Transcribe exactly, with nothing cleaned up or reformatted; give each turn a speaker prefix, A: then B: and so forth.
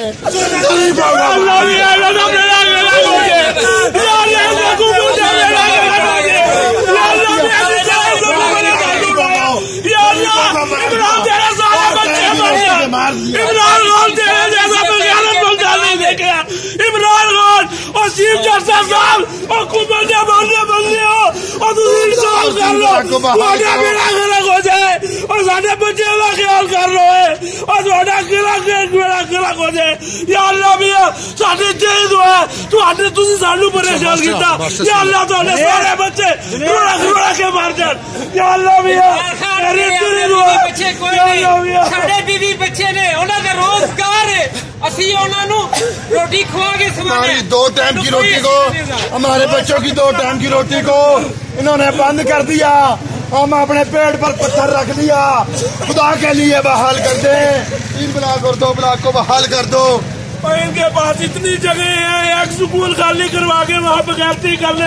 A: عمران خان تیرے جیسا بغیرت بندہ نہیں دیکھا. عمران خان اور چیف جسٹس صاحب اور کمبلے بننے بننے ہو اور تم انصاف کر لو. تھوڑا میرا خلق ہو جائے اور سارے بچے کا خیال کر لو ہے اور تھوڑا خلق میرا خلق ہو جائے. یا اللہ میاں ساڈے چیز ہوا تھوڑے تسی سانو پریشان کیتا. یا اللہ تھوڑے سارے بچے روڑا روڑا کے مار جان. یا اللہ میاں میری تیری دعا. یا اللہ میاں
B: ساڈے بیوی بچے نے انہاں دا روزگار ہے اسی انہاں نو روٹی کھوا کے
C: ہماری دو ٹائم کی روٹی کو ہمارے بچوں کی دو ٹائم کی روٹی کو انہوں نے بند کر دیا. ہم اپنے پیٹ پر پتھر رکھ دیا. خدا کے لیے بحال کر دیں. تین بلاک اور دو بلاک کو بحال کر دو.
A: ان کے پاس اتنی جگہ ہیں ایک سکول خالی کروا کے وہاں بغیرتی کرنے